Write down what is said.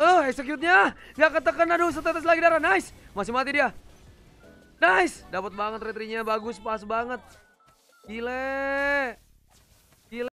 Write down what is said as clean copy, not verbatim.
Execute-nya nggak ketekan. Aduh, setetes lagi darah. Nice, masih mati dia. Nice, dapat banget retrinya, bagus, pas banget. Gile.